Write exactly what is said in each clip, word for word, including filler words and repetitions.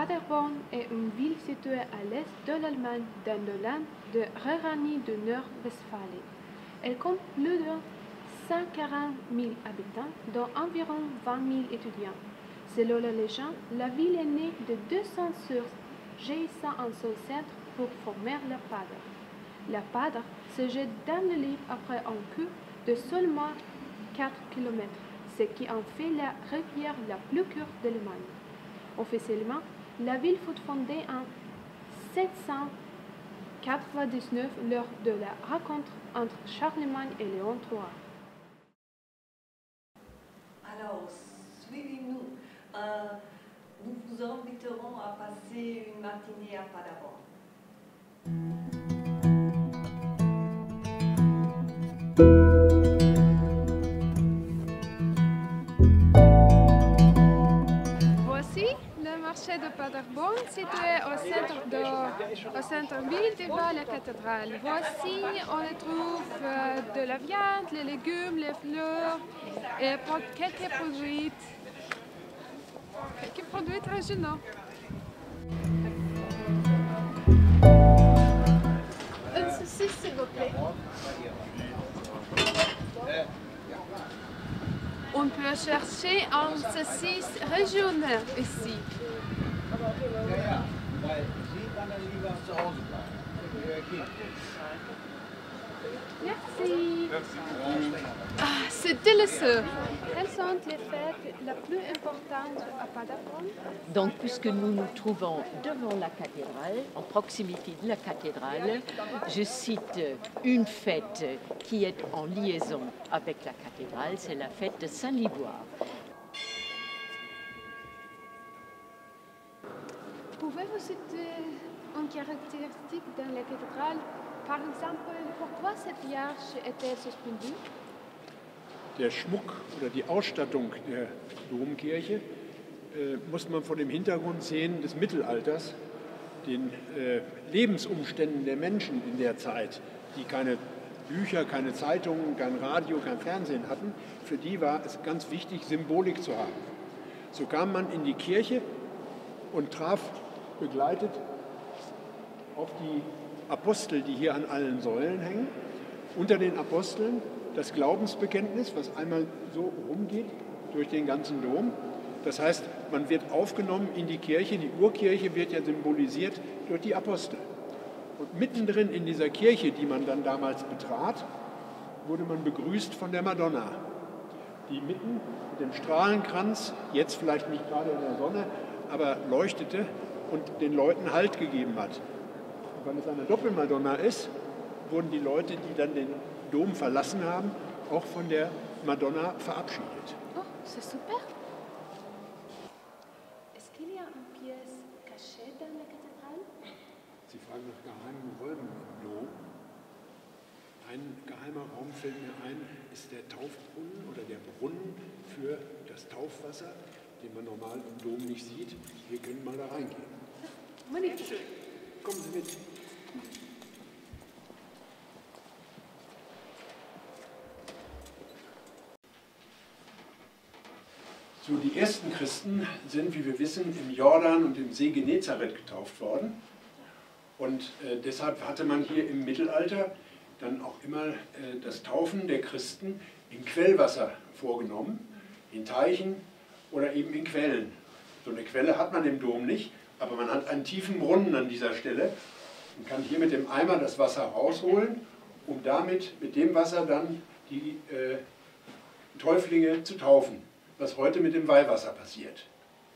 Paderborn est une ville située à l'est de l'Allemagne, dans le land de Rhénanie de Nord-Westphalie. Elle compte plus de cent quarante mille habitants, dont environ vingt mille étudiants. Selon la légende, la ville est née de deux cents sources jaillissant en son centre pour former la Pader. La Pader se jette dans le Lys après un cours de seulement quatre kilomètres, ce qui en fait la rivière la plus courte d'Allemagne. Officiellement, la ville fut fondée en sept cent quatre-vingt-dix-neuf lors de la rencontre entre Charlemagne et Léon trois. Alors, suivez-nous. Euh, nous vous inviterons à passer une matinée à Paderborn. Voici le marché de Paderborn situé au centre de, au centre-ville devant la cathédrale. Voici, on y trouve euh, de la viande, les légumes, les fleurs et pour quelques produits, quelques produits régionaux. Une saucisse, s'il vous plaît. On peut chercher un saucisse régional ici. Merci. Ah, c'est délicieux. Quelles sont les fêtes les plus importantes à Paderborn? Donc, puisque nous nous trouvons devant la cathédrale, en proximité de la cathédrale, je cite une fête qui est en liaison avec la cathédrale, c'est la fête de Saint-Liboire. Pouvez-vous citer une caractéristique dans la cathédrale? Par exemple, pourquoi cette arche était suspendue? Der Schmuck oder die Ausstattung der Domkirche äh, muss man vor dem Hintergrund sehen des Mittelalters, den äh, Lebensumständen der Menschen in der Zeit, die keine Bücher, keine Zeitungen, kein Radio, kein Fernsehen hatten. Für die war es ganz wichtig, Symbolik zu haben. So kam man in die Kirche und traf begleitet auf die Apostel, die hier an allen Säulen hängen. Unter den Aposteln das Glaubensbekenntnis, was einmal so rumgeht durch den ganzen Dom. Das heißt, man wird aufgenommen in die Kirche. Die Urkirche wird ja symbolisiert durch die Apostel. Und mittendrin in dieser Kirche, die man dann damals betrat, wurde man begrüßt von der Madonna, die mitten mit dem Strahlenkranz, jetzt vielleicht nicht gerade in der Sonne, aber leuchtete und den Leuten Halt gegeben hat. Und weil es eine Doppelmadonna ist, wurden die Leute, die dann den Dom verlassen haben, auch von der Madonna verabschiedet. Oh, c'est super. Est-ce qu'il y a une pièce cachée dans la cathédrale? Sie fragen nach geheimen Räumen im Dom. Ein geheimer Raum fällt mir ein, ist der Taufbrunnen oder der Brunnen für das Taufwasser, den man normal im Dom nicht sieht. Wir können mal da reingehen. Magnifique. Kommen Sie mit. So, die ersten Christen sind, wie wir wissen, im Jordan und im See Genezareth getauft worden. Und äh, deshalb hatte man hier im Mittelalter dann auch immer äh, das Taufen der Christen in Quellwasser vorgenommen, in Teichen oder eben in Quellen. So eine Quelle hat man im Dom nicht, aber man hat einen tiefen Brunnen an dieser Stelle und kann hier mit dem Eimer das Wasser rausholen, um damit mit dem Wasser dann die äh, Täuflinge zu taufen, was heute mit dem Weihwasser passiert.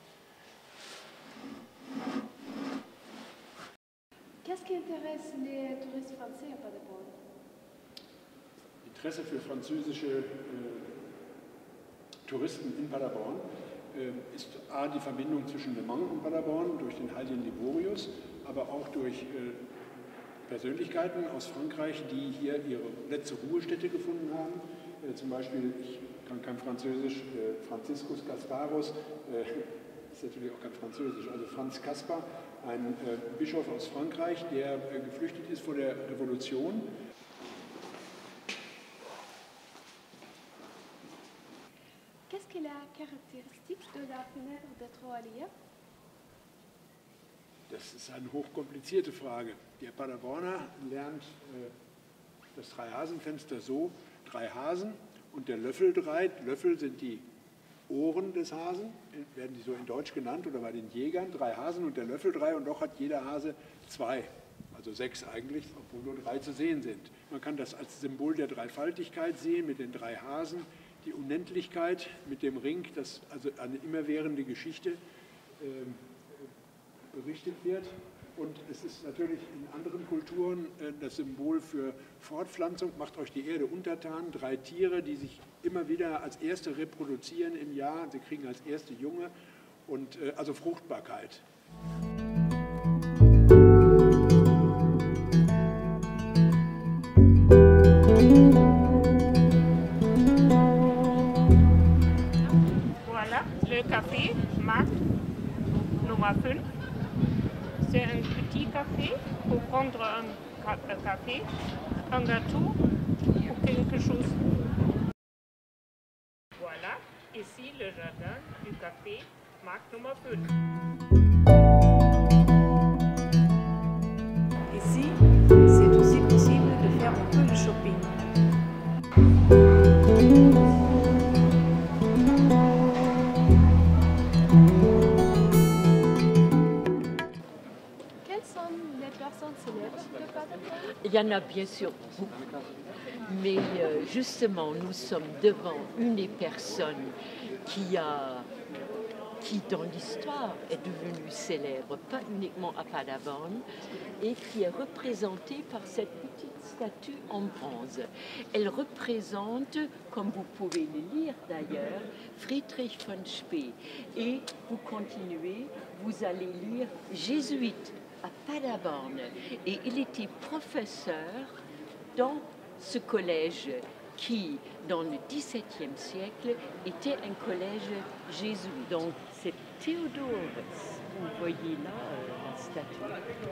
Qu'est-ce qui intéresse les touristes français à Paderborn? Interesse für französische äh, Touristen in Paderborn äh, ist A, die Verbindung zwischen Le Mans und Paderborn durch den heiligen Liborius, aber auch durch äh, Persönlichkeiten aus Frankreich, die hier ihre letzte Ruhestätte gefunden haben. Äh, zum Beispiel, ich kann kein Französisch, äh, Franziskus Gasparus, äh, ist natürlich auch kein Französisch, also Franz Kaspar, ein äh, Bischof aus Frankreich, der äh, geflüchtet ist vor der Revolution. Qu'est-ce qui est la caractéristique de la fenêtre de Troalia? Das ist eine hochkomplizierte Frage. Der Paderborner lernt äh, das Dreihasenfenster so, drei Hasen und der Löffel drei. Löffel sind die Ohren des Hasen, werden die so in Deutsch genannt oder bei den Jägern, drei Hasen und der Löffel drei und doch hat jeder Hase zwei, also sechs eigentlich, obwohl nur drei zu sehen sind. Man kann das als Symbol der Dreifaltigkeit sehen mit den drei Hasen, die Unendlichkeit mit dem Ring, das also eine immerwährende Geschichte äh, berichtet wird. Und es ist natürlich in anderen Kulturen äh, das Symbol für Fortpflanzung, macht euch die Erde untertan, drei Tiere, die sich immer wieder als erste reproduzieren im Jahr, sie kriegen als erste Junge, und äh, also Fruchtbarkeit. Voilà, le café, marque Nummer fünf. C'est un petit café pour prendre un café, un gâteau ou quelque chose. Voilà, ici le jardin du café, marque Nummer fünf. Ici, c'est aussi possible de faire un peu de shopping. Il y en a bien sûr beaucoup, mais euh, justement nous sommes devant une des personnes qui, a, qui dans l'histoire est devenue célèbre, pas uniquement à Paderborn, et qui est représentée par cette petite statue en bronze. Elle représente, comme vous pouvez le lire d'ailleurs, Friedrich von Spee. Et vous continuez, vous allez lire jésuite à Paderborn, et il était professeur dans ce collège qui, dans le dix-septième siècle, était un collège jésuite. Donc c'est Theodor, vous voyez là euh, la statue.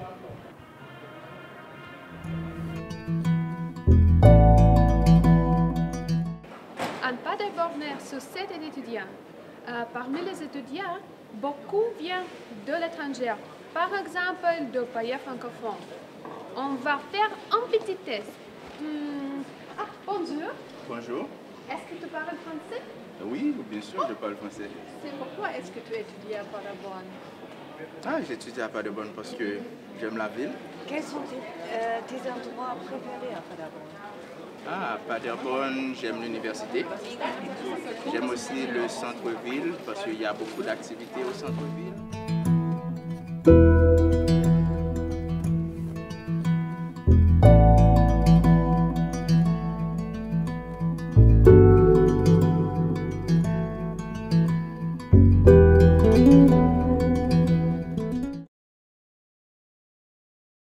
En Paderborner société d'étudiants, euh, parmi les étudiants, beaucoup viennent de l'étranger. Par exemple, de pays francophones. On va faire un petit test. Hmm. Ah, bonjour. Bonjour. Est-ce que tu parles français? Oui, bien sûr, je parle français. C'est pourquoi est-ce que tu étudies à Paderborn? Ah, j'étudie à Paderborn parce que j'aime la ville. Quels sont tes, euh, tes endroits préférés à Paderborn? Ah, à Paderborn, j'aime l'université. J'aime aussi le centre-ville parce qu'il y a beaucoup d'activités au centre-ville.